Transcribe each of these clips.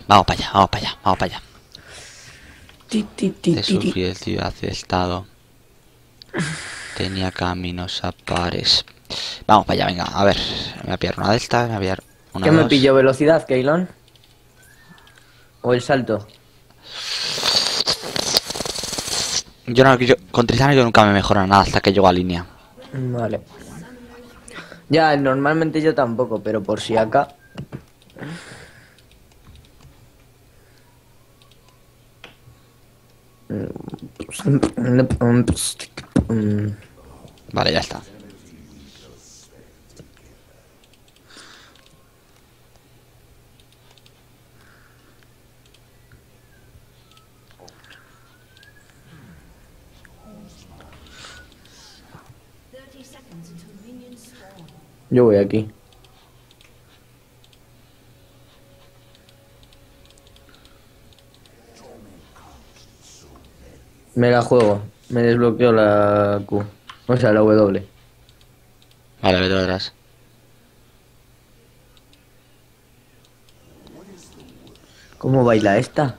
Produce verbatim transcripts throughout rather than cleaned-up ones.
Vamos para allá, vamos para allá, vamos para allá. Ti, ti, ti, De ti, su ti. fiel ciudad de estado tenía caminos a pares. Vamos para allá, venga, a ver. Me voy a pillar una de estas, me voy a pillar una, ¿Qué me dos. pilló? ¿Velocidad, Keylon? ¿O el salto? Yo no, yo, con Tristana yo nunca me mejoro nada hasta que llego a línea. Vale. Ya, normalmente yo tampoco, pero por si acá. Mm, Vale, ya está. Yo voy aquí. Me la juego. Me desbloqueo la Q. O sea, la W. Vale, vete atrás. ¿Cómo baila esta?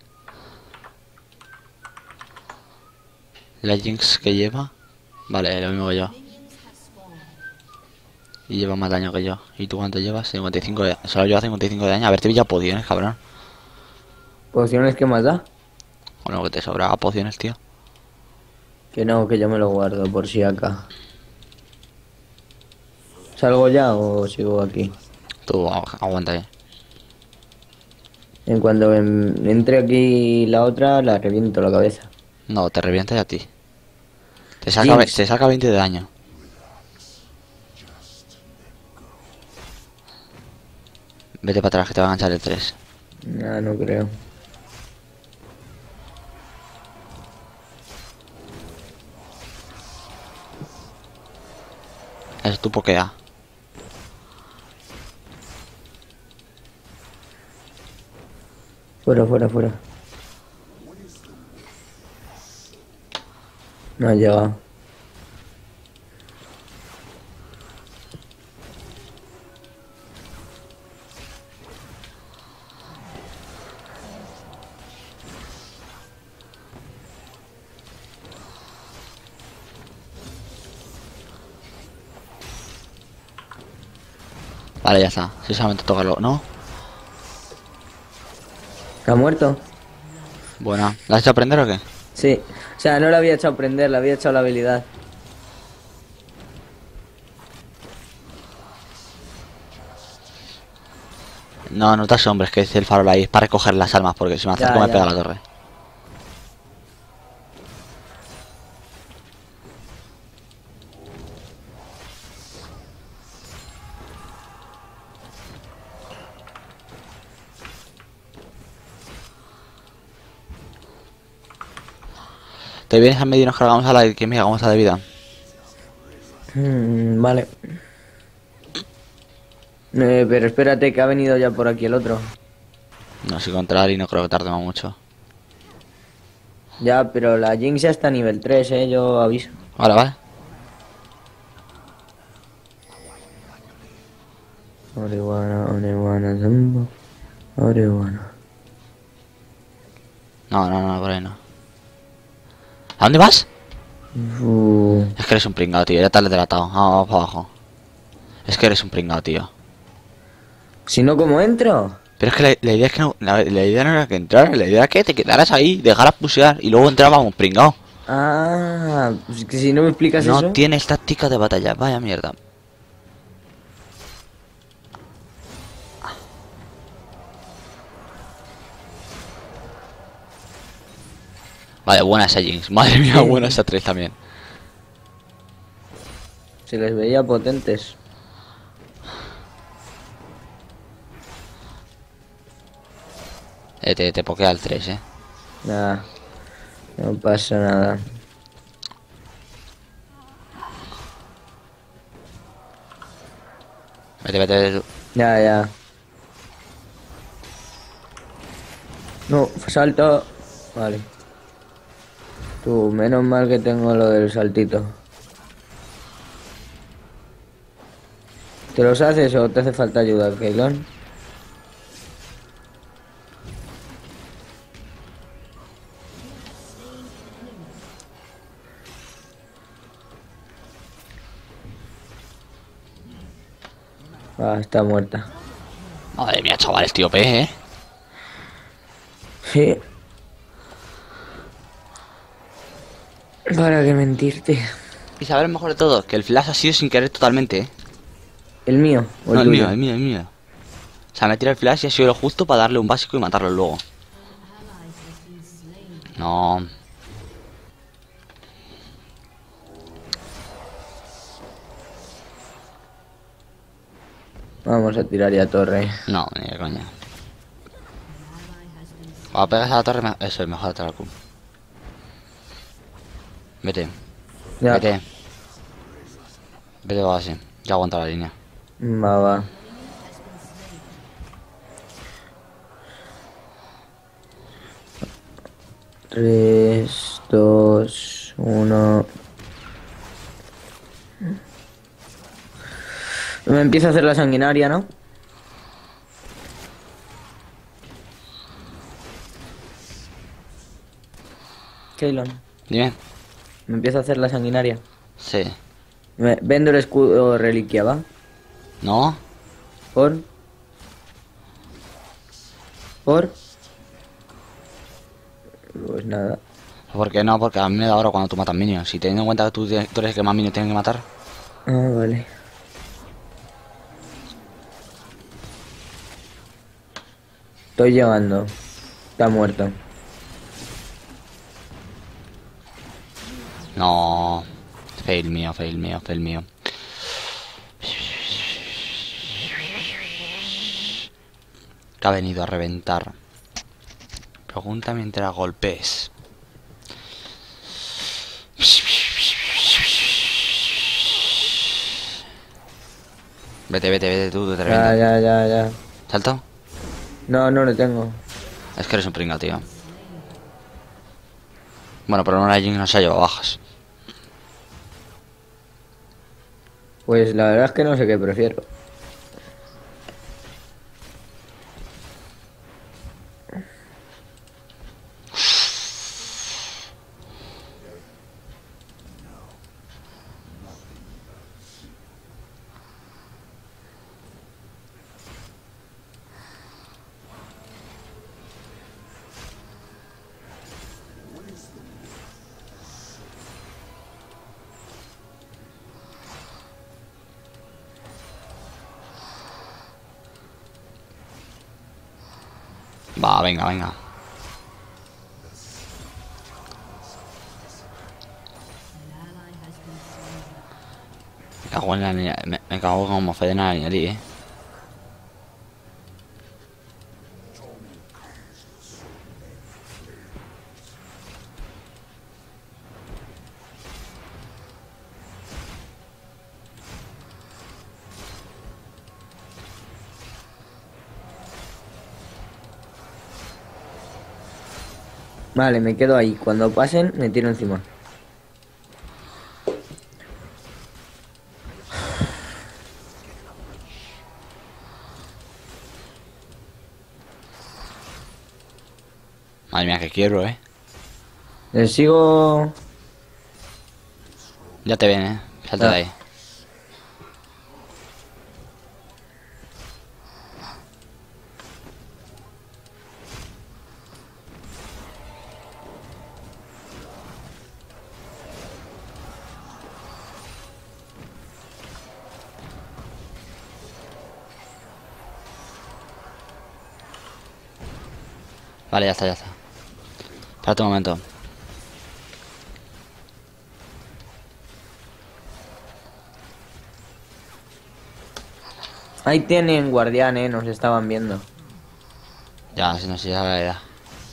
La Jinx que lleva. Vale, lo mismo que yo. Y lleva más daño que yo. ¿Y tú cuánto llevas? cincuenta y cinco de... Solo lleva cincuenta y cinco de daño. A ver, te pilla pociones, cabrón. ¿Pociones qué más da? Con lo que te sobra pociones, tío. Que no, que yo me lo guardo por si acá. ¿Salgo ya o sigo aquí? Tú agu- aguanta ahí. En cuanto en- entre aquí la otra, la reviento la cabeza. No, te revienta ya a ti. Te saca, ve- Jinx. te saca veinte de daño. Vete para atrás que te va a enganchar el tres. Nah, no creo. Es tu pokea. Fuera, fuera, fuera. No ha llegado. Vale, ya está. Si solamente tocarlo, ¿no? ¿Ha muerto? Buena. ¿La has hecho aprender o qué? Sí. O sea, no la había echado a prender, la había echado la habilidad. No, no te asombres que es el farol ahí. Es para recoger las almas porque si me acerco Ya, me pega ya. la torre. Te vienes al medio y nos cargamos a la que me hagamos a de vida. Mm, vale. Eh, pero espérate que ha venido ya por aquí el otro. No sé encontrar y no creo que tardemos mucho. Ya, pero la Jinx ya está a nivel tres, eh, yo aviso. Vale, vale. Orihuana, Orihuana, Zumba, Orihuana. No, no, no, por ahí no. ¿A dónde vas? Uh, Es que eres un pringado, tío. Ya te has delatado. Vamos, vamos para abajo. Es que eres un pringado, tío. si no, ¿cómo entro? Pero es que la, la idea es que no, la, la idea no era que entrar, la idea era que te quedaras ahí, dejaras pusear y luego entrábamos pringado. Ah, pues que si no me explicas No eso. tienes táctica de batalla, vaya mierda. Vale, buena esa Jinx. Madre mía, buena esa tres también. Se les veía potentes. Eh, te, te pokea el tres, eh. Nada, no pasa nada. Vete, vete, vete. Ya, ya. No, salto. Vale. Tú, menos mal que tengo lo del saltito. ¿Te los haces o te hace falta ayuda, Keylon? Ah, está muerta. Madre mía, chaval, es tío P, ¿eh? Sí. ¿Para qué mentirte? Y saber lo mejor de todo, que el flash ha sido sin querer totalmente, ¿eh? ¿El mío o No, el el mío, tuyo? el mío, el mío. O sea, me tira el flash y ha sido lo justo para darle un básico y matarlo luego. No. Vamos a tirar ya torre. No, ni de coña. Cuando pegas a la torre, me- eso es mejor atacar al Q. Vete, Ya. vete. Vete va así. Ya aguanta la línea. Va, va. Tres, dos, uno. Me empieza a hacer la sanguinaria, ¿no? Keylon. Dime. Me empieza a hacer la sanguinaria. Sí. Me... Vendo el escudo reliquia, ¿va? ¿No? Por. Por. Pues nada. ¿Por qué no? Porque a mí me da oro cuando tú matas minions. Y teniendo en cuenta que tú, tienes- tú eres el que más minions tienen que matar. Ah, vale. Estoy llegando. Está muerto. No. Fail mío, fail mío, fail mío. Que ha venido a reventar. Pregunta mientras golpes. Vete, vete, vete tú, te Ya, reviento. ya, ya, ya. ¿Salto? No, no lo tengo. Es que eres un pringa, tío. Bueno, pero no la Jing no se ha llevado bajas. Pues la verdad es que no sé qué prefiero. Va, venga, venga. Me cago en la niña. Me, me cago como fe de la niña, eh. Vale, me quedo ahí. Cuando pasen, me tiro encima. Madre mía, que quiero, eh. Les sigo. Ya te ven, eh. Salte de Ah. ahí. Vale, ya está, ya está. Espérate un momento. Ahí tienen guardián, eh. Nos estaban viendo. Ya, si no sé, ya la idea.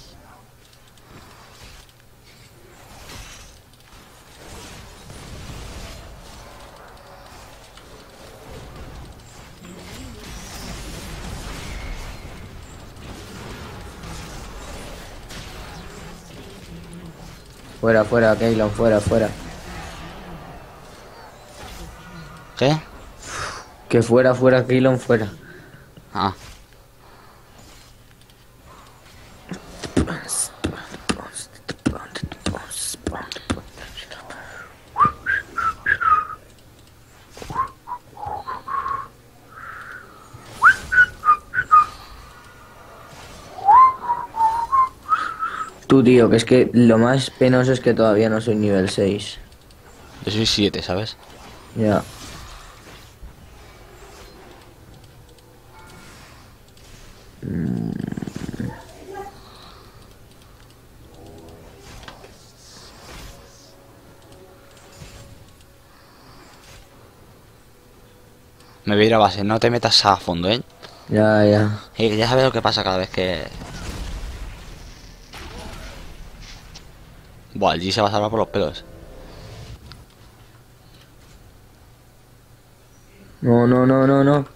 Fuera, fuera, Keylon, fuera, fuera. ¿Qué? Que fuera, fuera, Keylon, fuera. Ah. Tú, tío, que es que lo más penoso es que todavía no soy nivel seis. Yo soy siete, ¿sabes? Ya. Me voy a ir a base, no te metas a fondo, ¿eh? Ya, ya. Y que ya sabes lo que pasa cada vez que... Buah, el G se va a salvar por los pelos. No, no, no, no, no.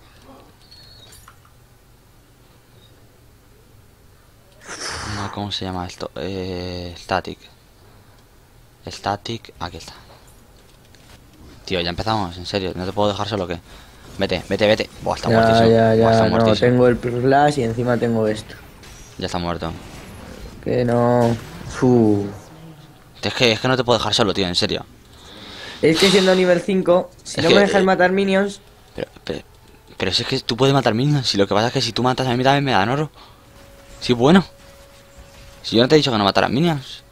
No, ¿cómo se llama esto? Eh, static. Static, aquí está. Tío, ya empezamos, en serio, no te puedo dejar solo que... Vete, vete, vete. Buah, está Ya, muertísimo. ya, Buah, está ya. No, muertísimo. tengo el Plus y encima tengo esto. Ya está muerto. Que no. Fu. Es que, es que no te puedo dejar solo, tío, en serio. Es que siendo nivel cinco, si Es no que... me dejas eh, matar minions. pero, pero, pero si es que tú puedes matar minions. Si lo que pasa es que si tú matas a mí también me dan oro. Sí, bueno. Si yo no te he dicho que no mataras minions.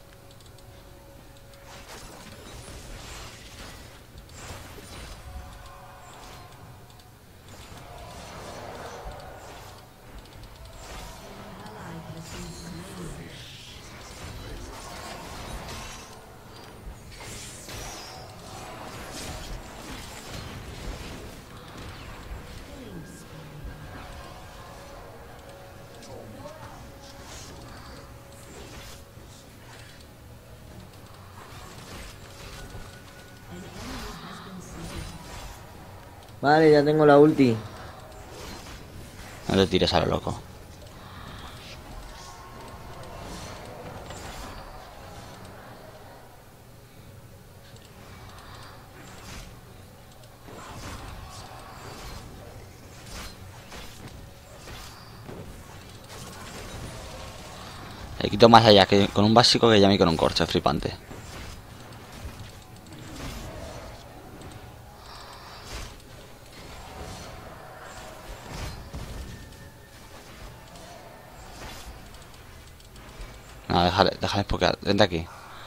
Vale, ya tengo la ulti. No te tires a lo loco. Le quito más allá que con un básico que ya me con un corcho flipante. No, déjale, déjale porque vente aquí.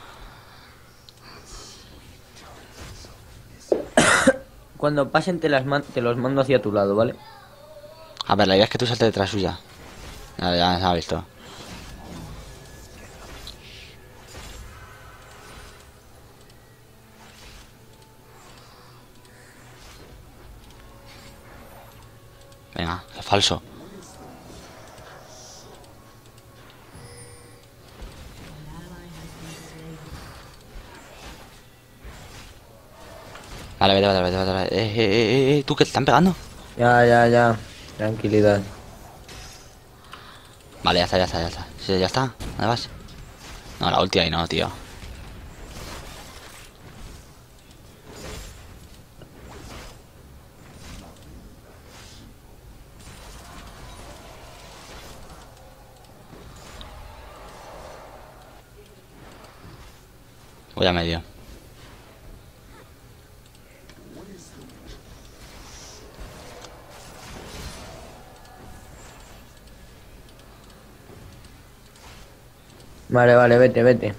Cuando pasen te, las man- te los mando hacia tu lado, ¿vale? A ver, la idea es que tú saltes detrás suya. Ya, ya se ha visto. Venga, qué falso. Vale, vete, vete, vete, vete, vete. Eh, eh, eh, eh, ¿tú qué te están pegando? Ya, ya, ya. Tranquilidad. Vale, ya está, ya está, ya está. Sí, ya está. ¿Dónde vas? No, la ulti ahí no, tío. Voy a medio. Vale, vale, vete, vete.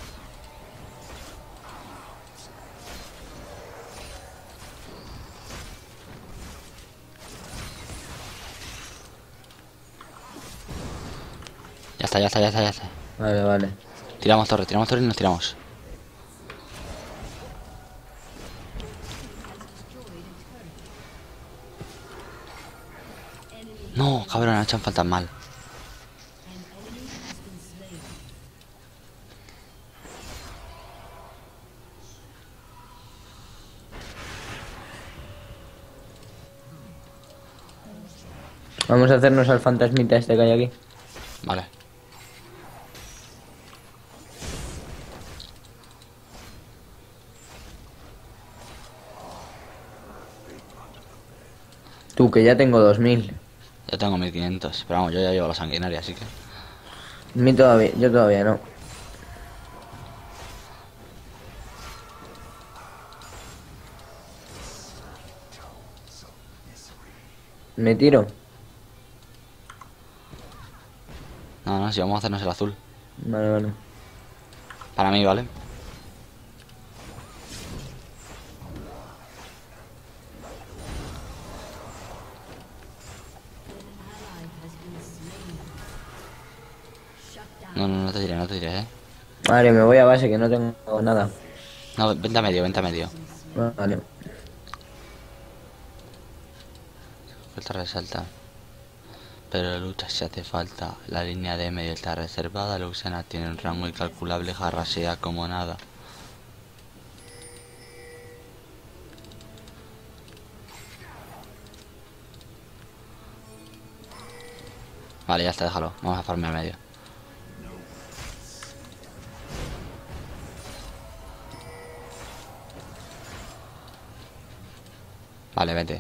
Ya está, ya está, ya está, ya está. Vale, vale. Tiramos torre, tiramos torre y nos tiramos. No, cabrón, han hecho un fantasmal. Vamos a hacernos al fantasmita este que hay aquí. Vale. Tú, que ya tengo dos mil. Yo tengo mil quinientos. Pero vamos, yo ya llevo la sanguinaria, así que... A mí todavía, yo todavía no. Me tiro. No, no, si vamos a hacernos el azul. Vale, vale. Para mí, ¿vale? No, no, no te diré, no te diré, ¿eh? Vale, me voy a base que no tengo nada. No, vente a medio, vente a medio. Vale. Falta resalta. Pero lucha si hace falta. La línea de medio está reservada. Luxana tiene un rango incalculable. Jarrasea como nada. Vale, ya está, déjalo. Vamos a farmear medio. Vale, vete.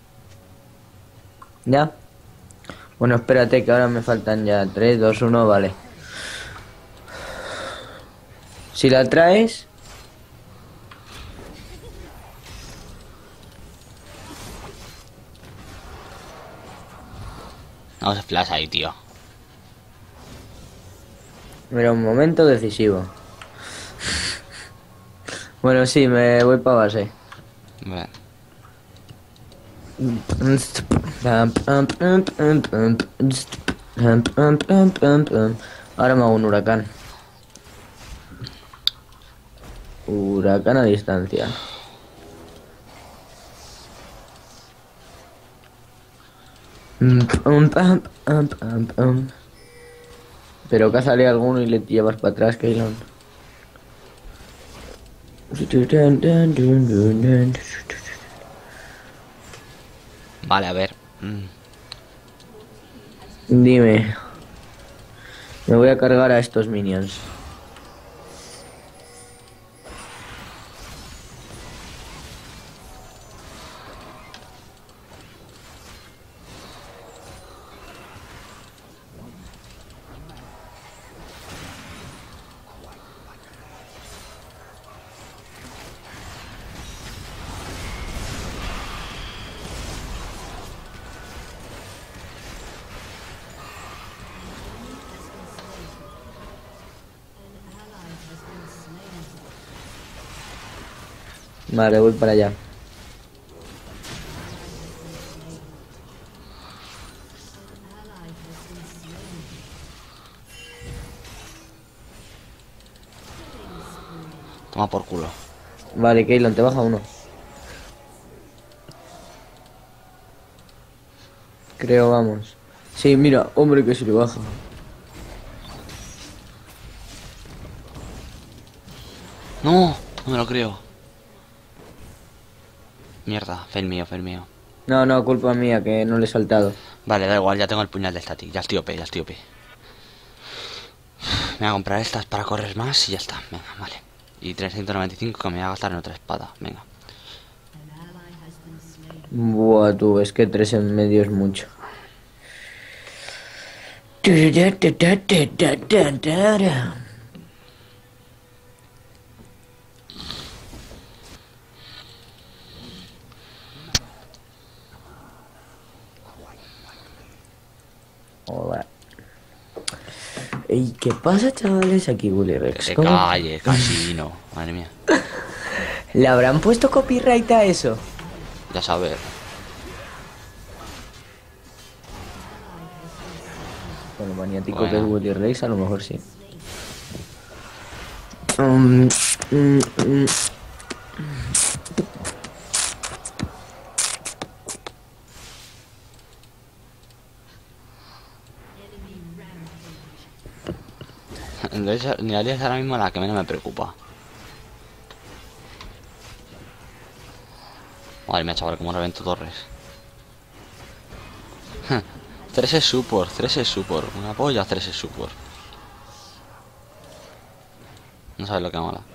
¿Ya? Bueno, espérate que ahora me faltan ya tres, dos, uno, vale. Si la traes... Vamos a flash ahí, tío. Era un momento decisivo. Bueno, sí, me voy para base. Vale. Ahora me hago un huracán. Huracán a distancia. Pero cázale alguno y le llevas para atrás, Keylon. Vale, a ver. Mm. Dime. Me voy a cargar a estos minions. Vale, voy para allá. Toma por culo. Vale, Keylon, te baja uno. Creo, vamos. Sí, mira, hombre, que se le baja. No, no me lo creo. Mierda, fail mío, fail mío. No, no, culpa mía, que no le he saltado. Vale, da igual, ya tengo el puñal de static. Ya estoy O P, ya estoy O P. Me voy a comprar estas para correr más y ya está. Venga, vale. Y trescientos noventa y cinco que me voy a gastar en otra espada. Venga. Buah, tú, es que tres en medio es mucho. Hola. ¿Y qué pasa, chavales? Aquí Willy Que Rex. se ¿Cómo? calle, casino. Madre mía. ¿Le habrán puesto copyright a eso? Ya sabes. Con lo maniático Bueno. que es Willy Rex, a lo mejor sí. Mm, mm, mm. Entonces, Nidalee es ahora mismo la que menos me preocupa. Madre mía, chaval, como revento torres. tres es support, tres es support. Una polla, tres es support. No sabes lo que mola.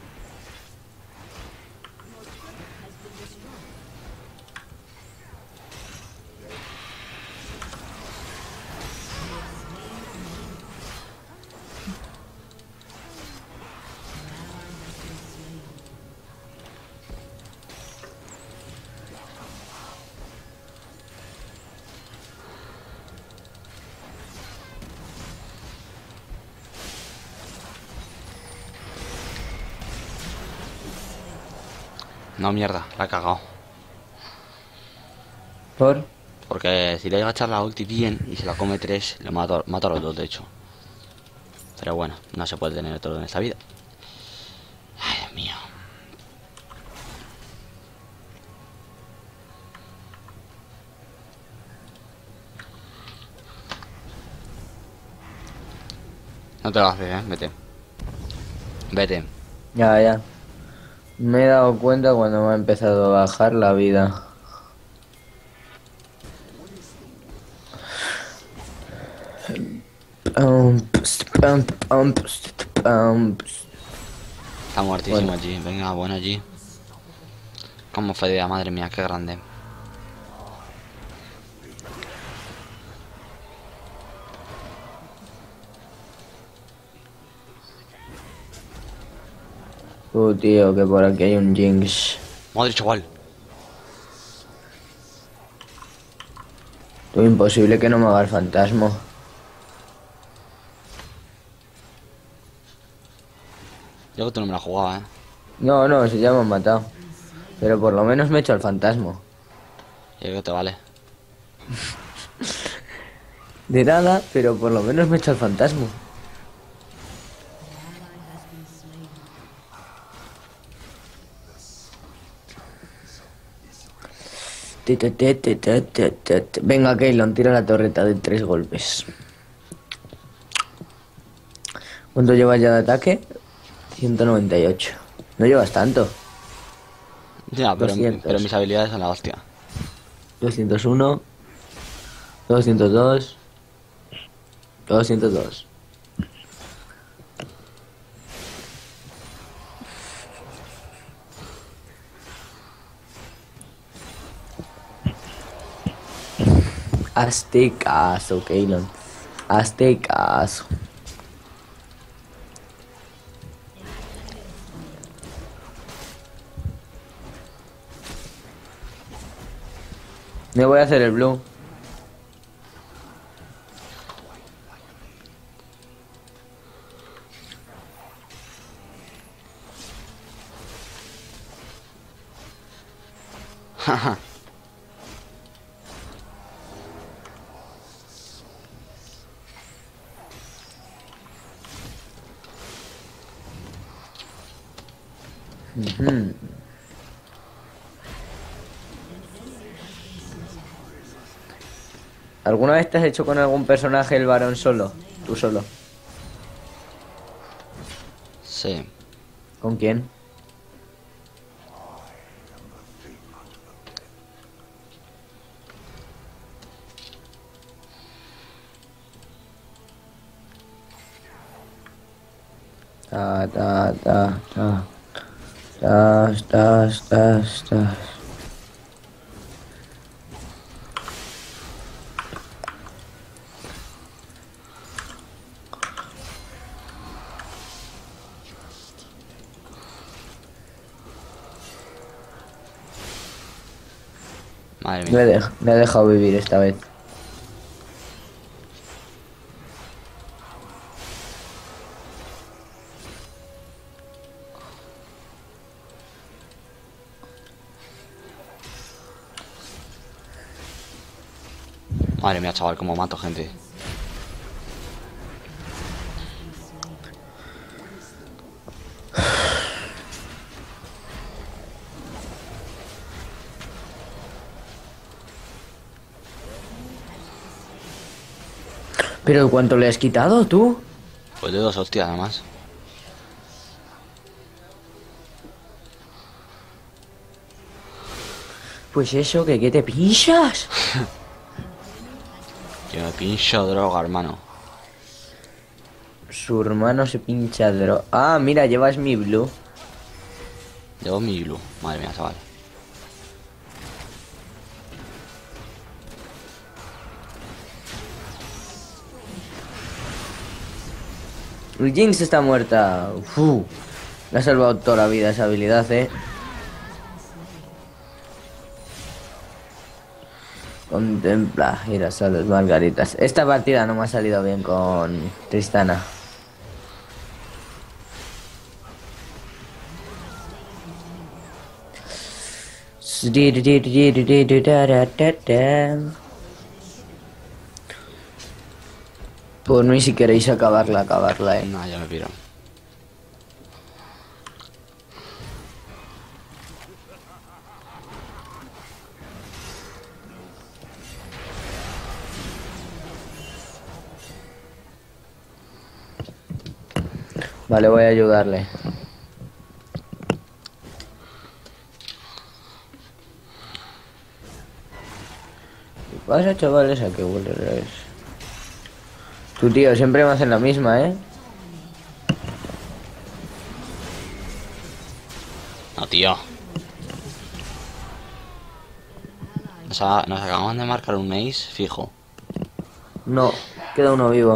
No, mierda, la he cagado. ¿Por? Porque si le llega a echar la ulti bien y se la come tres, le mato, mato a los dos, de hecho. Pero bueno, no se puede tener todo en esta vida. Ay, Dios mío. No te lo haces, eh, vete. Vete. Ya, ya. Me he dado cuenta cuando me ha empezado a bajar la vida. Pam, pst, pam, pam, pst, pam, pst. Está muertísimo Bueno. allí. Venga, bueno allí. Como fedea, madre mía, qué grande. Uh, tío, que por aquí hay un Jinx. Madre, chaval. Tú, imposible que no me haga el fantasma. Yo que tú no me la jugaba, eh. No, no, si ya me han matado. Pero por lo menos me he hecho el fantasma. Yo que te vale. De nada, pero por lo menos me he hecho el fantasma. Ti, ti, ti, ti, ti, ti, ti, ti. Venga, Keylon, tira la torreta de tres golpes. ¿Cuánto llevas ya de ataque? ciento noventa y ocho. No llevas tanto. Ya, pero, doscientos. pero mis habilidades son la hostia. doscientos uno. doscientos dos. doscientos dos. Hazte caso, Keylon. Hazte caso. Me voy a hacer el blue. Jaja. Ujú. ¿Alguna vez te has hecho con algún personaje el varón solo? Tú solo. Sí. ¿Con quién? Ta, ta, ta, ta. Tas, tas, tas, tas. Madre Me he, mía. dej- me he dejado vivir esta vez. Madre mía, chaval, cómo mato gente. ¿Pero cuánto le has quitado tú? Pues de dos hostias, además. Pues eso, que ¿qué te pinchas? Que me pincho droga, hermano. Su hermano se pincha dro... Ah, mira, llevas mi blue. Llevo mi blue. Madre mía, chaval. El Jinx está muerta. Uf, le ha salvado toda la vida esa habilidad, eh. Contempla girasoles, margaritas. Esta partida no me ha salido bien con Tristana. Por mí si queréis acabarla, acabarla, eh. No, ya me piro. Vale, voy a ayudarle. ¿Qué pasa, chavales? ¿A qué vuelves? Tu tío, siempre me hacen la misma, ¿eh? No, tío. Nos, ha- nos acaban de marcar un ace fijo. No, queda uno vivo.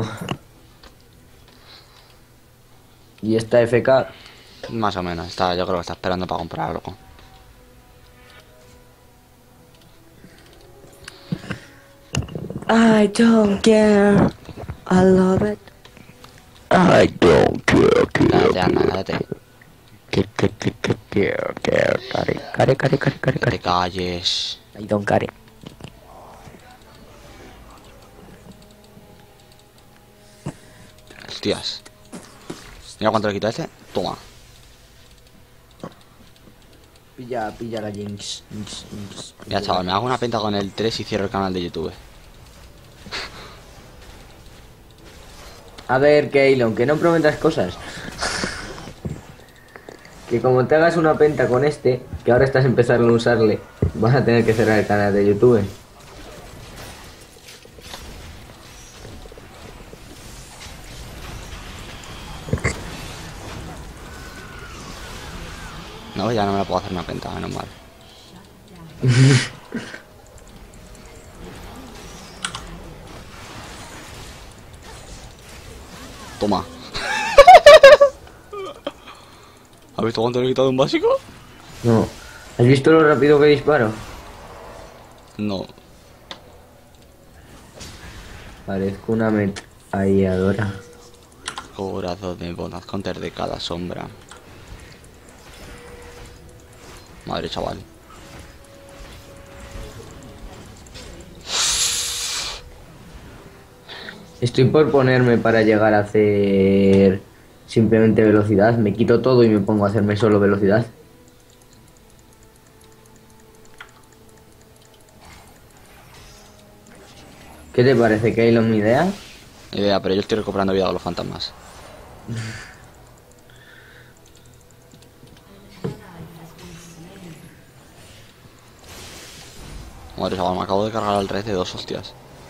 Y esta F K. Más o menos. Está, yo creo que está esperando para comprar algo. I don't care. I love it. I don't care. Cállate, anda, cállate. Care, care, care, care, care, care, care, care, care, care, Que care. te calles. I don't care. Hostias. Mira cuánto le quita este. Toma. Pilla, pilla la Jinx. Jinx, Jinx. Mira, chaval, me hago una penta con el tres y cierro el canal de YouTube. A ver, Keylon, que no prometas cosas. Que como te hagas una penta con este, que ahora estás empezando a usarle, vas a tener que cerrar el canal de YouTube. No, ya no me la puedo hacer una penta, menos mal. Toma. ¿Has visto cuánto le he quitado un básico? No. ¿Has visto lo rápido que disparo? No. Parezco una ametralladora. Corazón de bonaz counter de cada sombra. Madre chaval. Estoy por ponerme para llegar a hacer simplemente velocidad. Me quito todo y me pongo a hacerme solo velocidad. ¿Qué te parece, Keylon, mi idea? Idea, pero yo estoy recuperando vida con los fantasmas. Madre chaval, me acabo de cargar al tres de dos hostias.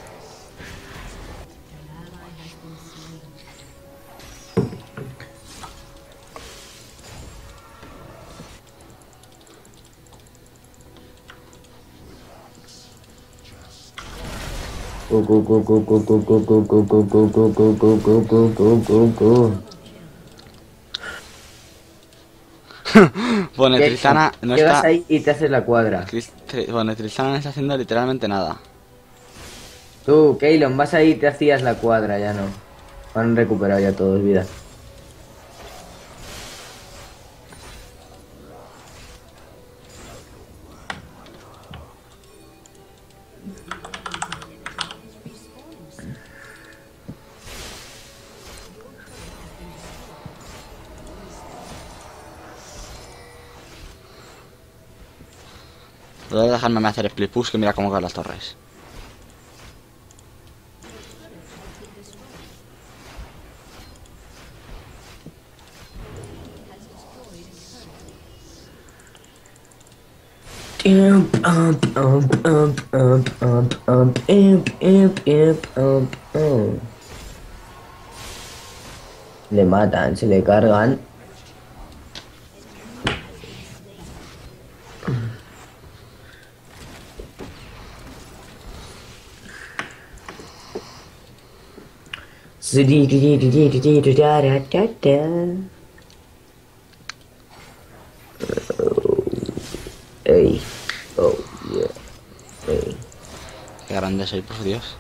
Cu, cu, cu, cu, cu, cu, cu, cu, cu, cu, cu, cu, cu, cu, cu, cu, cu, cu, cu. Bueno, Tristana no Llegas está... ahí y te haces la cuadra. Trist- Tri- Bueno, Tristana no está haciendo literalmente nada. Tú, Keylon, vas ahí y te hacías la cuadra, ya no. Han recuperado ya todos vida. Voy a dejarme hacer split push que mira cómo caen las torres. Le matan, se le cargan. Ey, oh yeah, ey. Qué grande soy, por Dios.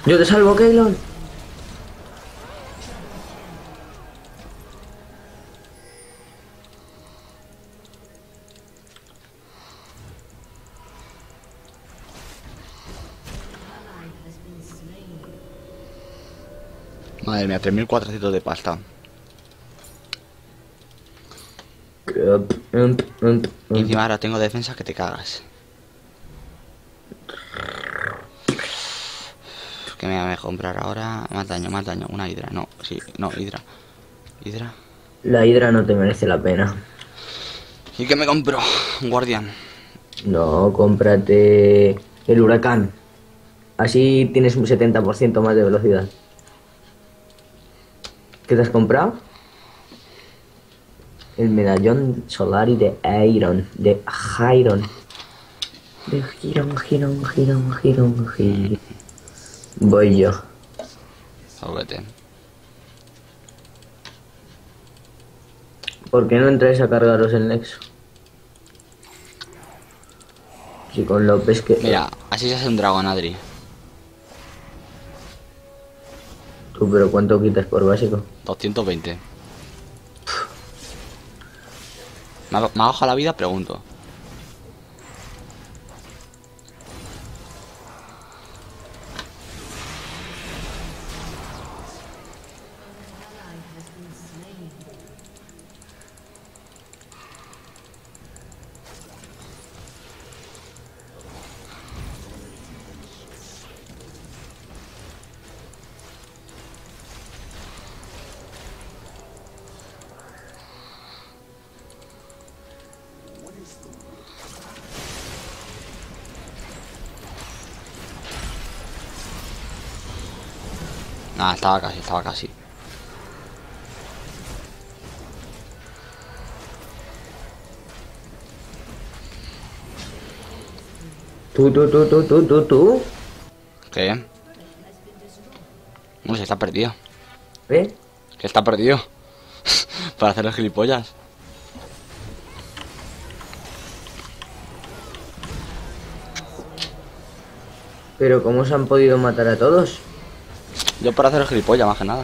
Yo te salvo, Keylon. Madre mía, tres mil cuatrocientos de pasta. Y encima ahora tengo defensa que te cagas. ¿Qué me voy a comprar ahora? Más daño, más daño. Una hidra, no, sí, no, hidra. Hidra. La hidra no te merece la pena. ¿Y qué me compro? Un guardián. No, cómprate el huracán. Así tienes un setenta por ciento más de velocidad. ¿Qué te has comprado? El medallón Solari de Iron. De Iron. De Giron, Giron, Giron, Giron, Giron. Voy yo. Vete. ¿Por qué no entráis a cargaros el Nexo? Si con López que... Mira, así se hace un dragón, Adri. Tú, pero ¿cuánto quitas por básico? doscientos veinte. ¿Me ha, me ha bajado la vida? Pregunto. Nada, estaba casi, estaba casi. Tú, tú, tú, tú, tú, tú, tú. ¿Qué? No, se está perdido. ¿Eh? Que está perdido. Para hacer los gilipollas. Pero ¿cómo se han podido matar a todos? Yo para hacer los gilipollas, más que nada.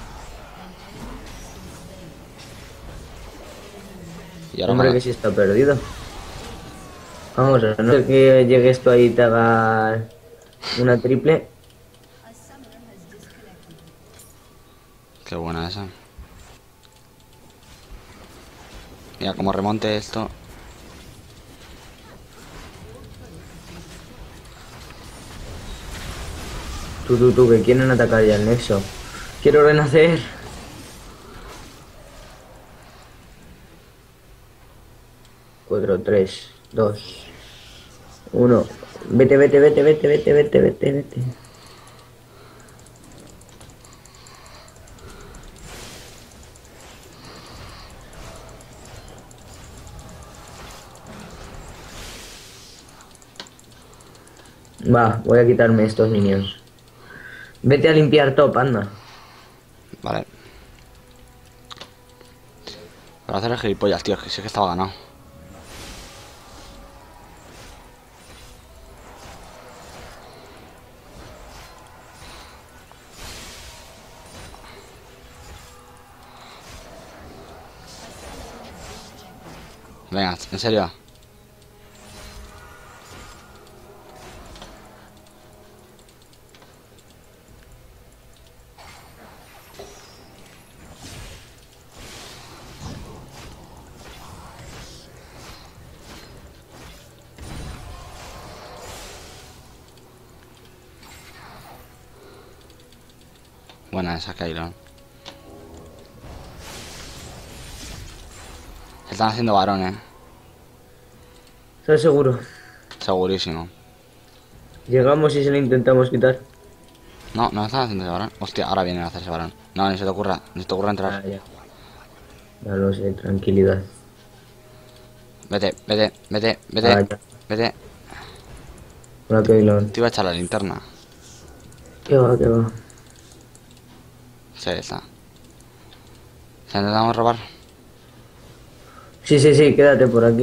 Y ahora Hombre, cuando- que sí está perdido. Vamos, a no ser que llegues tú ahí y te hagas una triple. Qué buena esa. Mira, como remonte esto. Tú, tú, tú, que quieren atacar ya el Nexo. Quiero renacer. Cuatro, tres, dos, uno. Vete, vete, vete, vete, vete, vete, vete, vete. Va, voy a quitarme estos minions. Vete a limpiar top, anda. Vale. Para hacer los gilipollas, tío, que sí que estaba ganado. Venga, en serio. Buena esa, Kylo. Se están haciendo varones, ¿Estás seguro? segurísimo. Llegamos y se lo intentamos quitar. No, no están haciendo ese varón. Hostia, ahora vienen a hacerse varón. No, ni se te ocurra, ni se te ocurra Ah, entrar. ya. Ya lo sé, tranquilidad. Vete, vete, vete, vete, Ah, ya. vete. Hola, Keylon. Te iba a echar la linterna. ¿Qué va, qué va? Sí, está. ¿Se intentamos robar? Sí, sí, sí, quédate por aquí.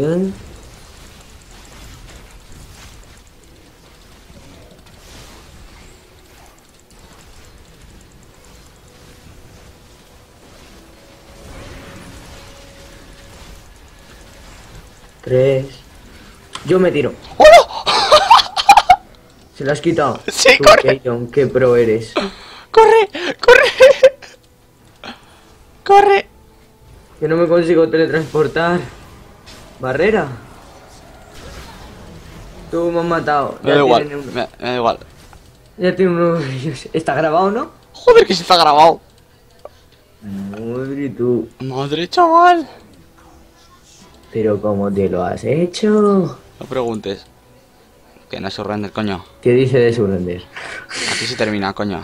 tres. Yo me tiro. ¡Hola! Se lo has quitado. Sí, Tú, corre. Keylon, qué pro eres. ¡Corre! ¡Corre! ¡Corre! Que no me consigo teletransportar. Barrera. Tú me has matado. Me da igual, tienen uno. me, me da igual. Ya tiene uno de ellos. Está grabado, ¿no? Joder, que se está grabado. Madre tú. Madre, chaval. Pero ¿cómo te lo has hecho? No preguntes. Que no se render, coño. ¿Qué dice de surrender? Aquí se termina, coño.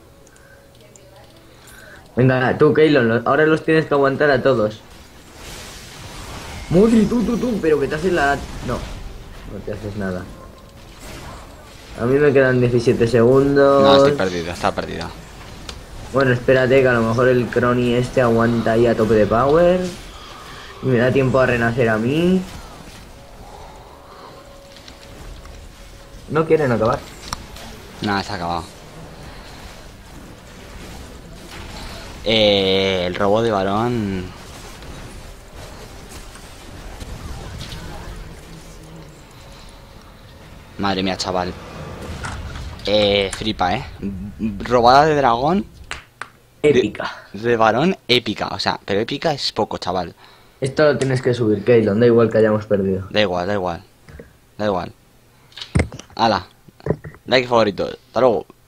Venga, tú, Keylon, lo- ahora los tienes que aguantar a todos. Madre, tú, tú, tú, pero que te haces la... No, no te haces nada. A mí me quedan diecisiete segundos. No, estoy perdido, está perdido. Bueno, espérate que a lo mejor el Crony este aguanta ahí a tope de power. Y me da tiempo a renacer a mí. No quieren acabar. Nada, está acabado. Eh, el robo de varón. Madre mía, chaval. Eh, flipa, eh. Robada de dragón. Épica. De, de varón, épica. O sea, pero épica es poco, chaval. Esto lo tienes que subir, Keylon, da igual que hayamos perdido. Da igual, da igual. Da igual. Hala. Like favorito. Hasta luego.